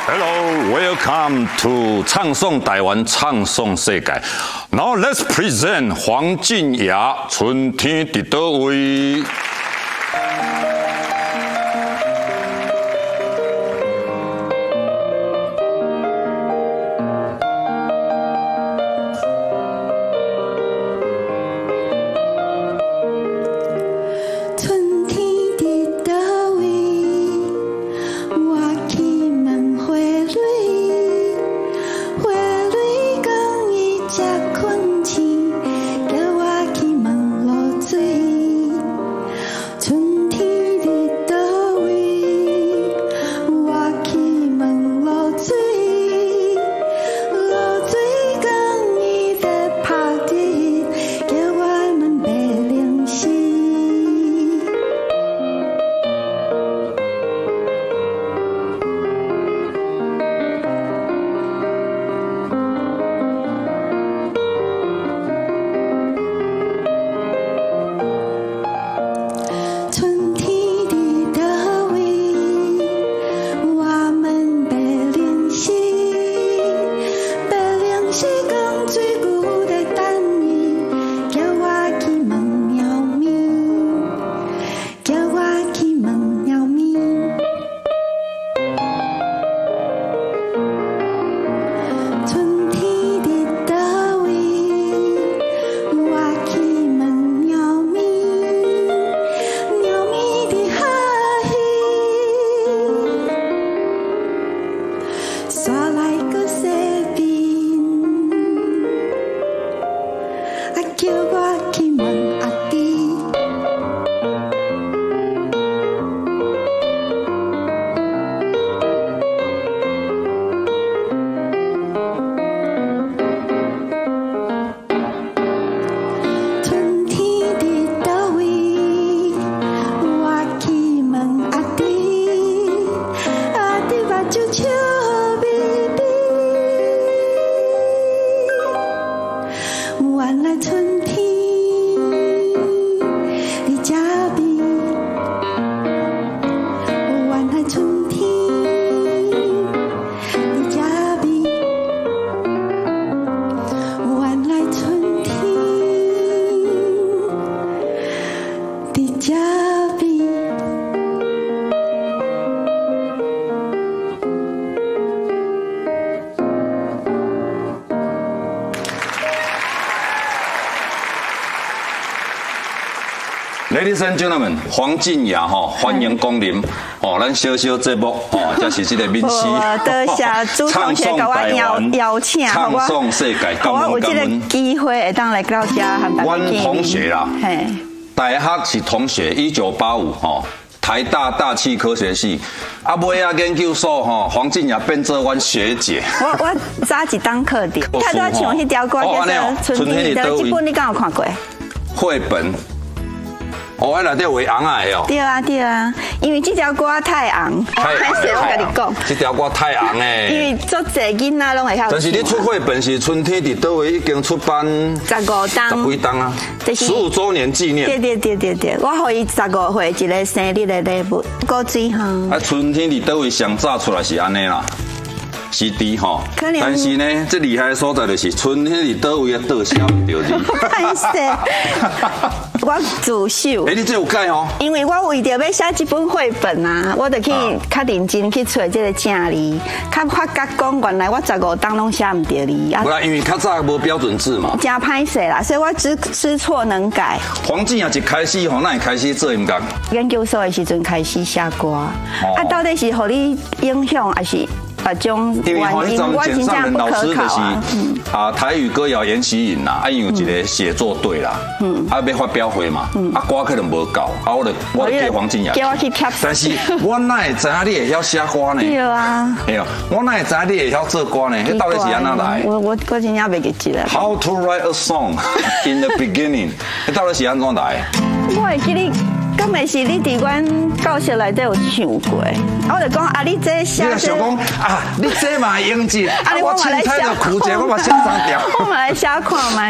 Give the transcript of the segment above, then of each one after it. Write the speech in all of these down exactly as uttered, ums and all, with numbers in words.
Hello, welcome to 唱颂台湾，唱颂世界。Now let's present 黄靖雅《春天伫倒位》。Ladies and gentlemen， 黄靖雅吼，欢迎光临哦，咱小小节目哦，这是这个闽西。 多谢朱同学给我邀邀请， 唱颂世界， 我有这个机会会当来到这和大家见面。 阮同学啦， 嘿， 大学是同学，一九八五吼，台大大气科学系，啊尾啊研究所吼，黄靖雅变做阮学姐。 我我早一当课的，他都要唱迄条歌，叫做《春天的》，这本你敢有看过？ 绘本。哦，迄内底为红啊的哦。对啊对啊，因为这条歌太红， 太红， 我跟你讲， 这条歌太红诶。 因为足侪囡仔拢会晓。 但是你出绘本是《春天伫倒位》已经出版十五档， 十几档啊，十五周年纪念。 对对对对对，我互伊十五岁一个生日的礼物，果水哈。 啊，《春天伫倒位》上早出来是安尼啦。C D 吼，但是呢，最厉害的所在就是春天伫倒位的倒写唔对字。 歹势，我自首。 哎，你这有改哦？ 因为我为着要写这本绘本啊，我就去较认真去找这个正字，较发觉讲原来我十五档拢写唔对字啊。 不然，因为较早无标准字嘛。 真歹势啦，所以我知知错能改。 黄靖雅一开始吼，那会开始做音乐？ 研究所的时阵开始写歌，啊，到底是互你影响还是？把种因为吼，迄阵简上人老师就是啊台语歌谣研习营啦，啊因有一个写作队啦，嗯，啊要发表会嘛，啊歌可能无够，啊我就我就叫黄靖雅， 叫我去贴， 但是我哪会知影你会晓写歌呢？ 对啊， 哎呦，我哪会知影你会晓做歌呢？迄到底是安怎来？ 我我我真正袂记得。 How to write a song in the beginning？ 迄到底是安怎来？ 我会记你。咁咪是你伫阮教室内底有唱过，我就讲啊，你这写， 你想讲啊，你这嘛用字，啊我凊彩就苦者，我嘛写三条， 我嘛来写看卖，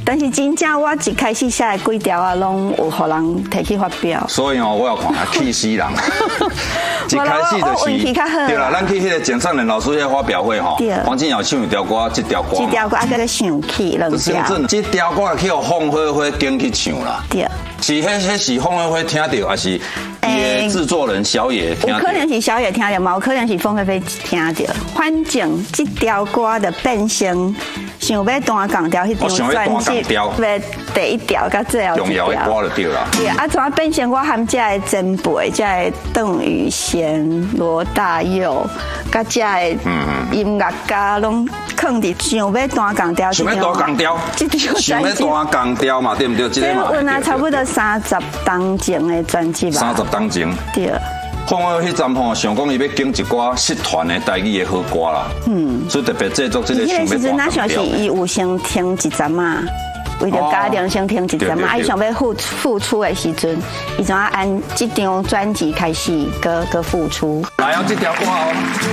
但是真正我一开始写的几条啊，拢有互人摕去发表。 所以哦，我要看气死人。一开始就是对啦，咱去迄个简尚仁老师迄个发表会吼，黄金瑶唱一条歌，这条歌， 这条歌啊叫做想起两条， 这条歌去互凤花花经去唱啦。对，是迄迄是凤花花听到，还是伊的制作人小野听到？有可能是小野听到，嘛有可能是凤花花听到。反正这条歌的变成想要弹钢调，迄张专辑的第一条甲最后一条。 重要的歌就对啦。 对啊，怎变成我含这的前辈，这的邓宇贤、罗大佑，甲这的音乐家拢放伫想要弹钢调。 想要弹钢调，想要弹钢调嘛，对不对？这个嘛。 有啊，差不多三十当前的专辑吧。 三十当前。 对。 凤花迄站吼，想讲伊要经一寡失传的台语的好歌啦。嗯。所以特别制作这个想要弹钢调。伊迄个时阵，咱想是伊有先听一阵啊。为着家庭先听一阵嘛，啊，伊想要付付出的时阵，伊怎啊按这张专辑开始个个付出。来啊，这条歌哦。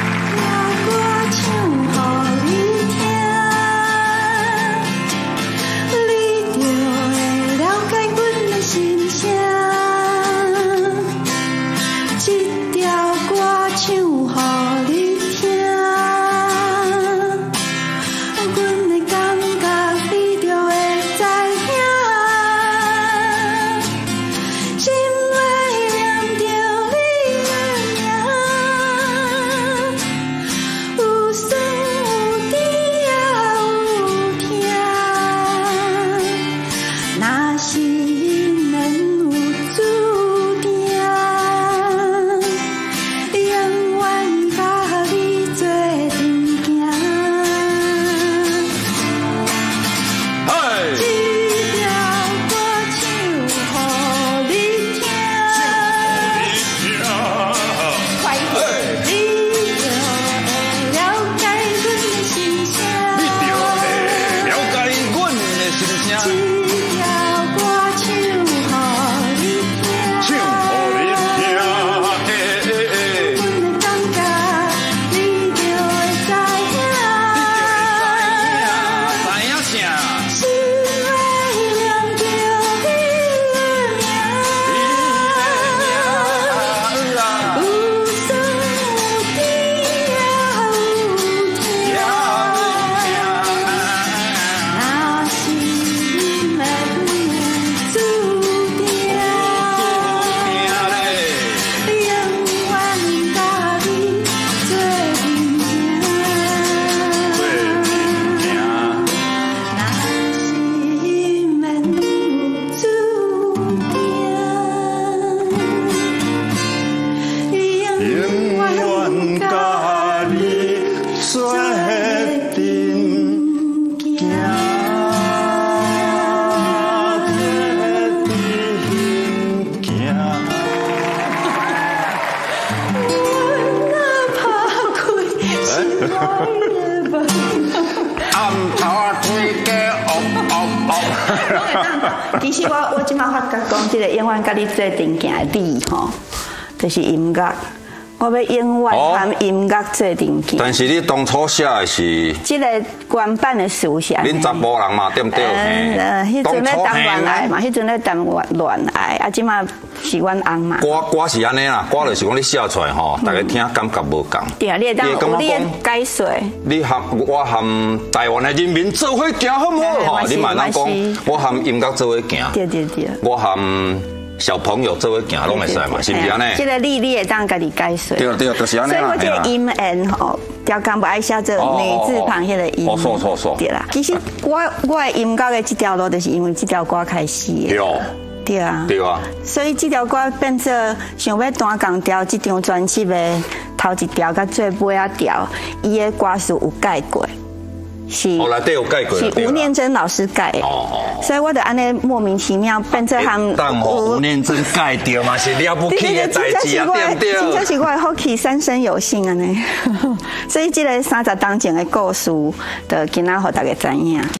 其实我我即马发觉讲，这个永远甲你做阵行的你吼，就是音乐。我要永远含音乐做阵行。 但是你当初写的是这个原版的事写。 恁查甫人嘛，对不对？ 呃，迄阵咧谈恋爱嘛，迄阵咧谈恋爱，啊，即马是阮翁嘛。 歌歌是安尼啦，歌就是讲你写出来吼，大家听感觉无共。 对啊，你会当有你的解说。 你含我含台湾的人民做伙行好唔好？吼，你嘛当讲我含音乐做伙行。 对对对。 我含小朋友做伙行拢会使嘛，是不是安尼？ 这个你你会当家己解说。 对对，就是安尼啦。 所以我这个音缘吼，调工不爱写这女字旁迄个音。 哦，错错错。 对啦，其实我我的音乐的这条路，就是因为这条歌开始的。 对哦。 对啊。 对啊。 所以这条歌变做想要弹钢调，这张专辑的头一条甲最尾一条，伊的歌词有改过。是， 后来都有改过， 是吴念真老师改的，所以我就安尼莫名其妙变做他们。 当吴念真改掉嘛是了不起的代志啊，对不对？ 真正是我的福气，三生有幸安尼。所以这个三十当前的故事，就今仔互大家知影。